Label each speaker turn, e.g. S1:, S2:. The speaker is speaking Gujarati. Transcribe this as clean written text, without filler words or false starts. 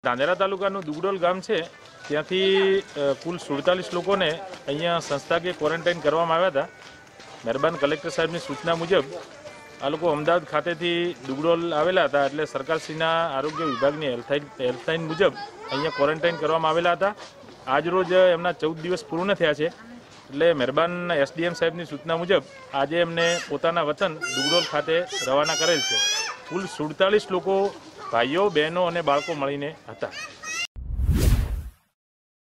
S1: ધાનેરા તાલુકાનું દુગડોલ ગામ છે ત્યાંથી કુલ 47 લોકોને અહીંયા સંસ્થાકીય ક્વોરન્ટાઇન કરવામાં આવ્યા હતા। મહેરબાન કલેક્ટર સાહેબની સૂચના મુજબ આ લોકો અમદાવાદ ખાતેથી દુગડોલ આવેલા હતા, એટલે સરકારશ્રીના આરોગ્ય વિભાગની હેલ્પલાઇન મુજબ અહીંયા ક્વોરન્ટાઇન કરવામાં આવેલા હતા। આજરોજ એમના 14 દિવસ પૂર્ણ થયા છે, એટલે મહેરબાન એસડીએમ સાહેબની સૂચના મુજબ આજે એમને પોતાના વતન દુગડોલ ખાતે રવાના કરેલ છે। કુલ 47 લોકો ભાઈઓ, બહેનો અને બાળકો મળીને હતા।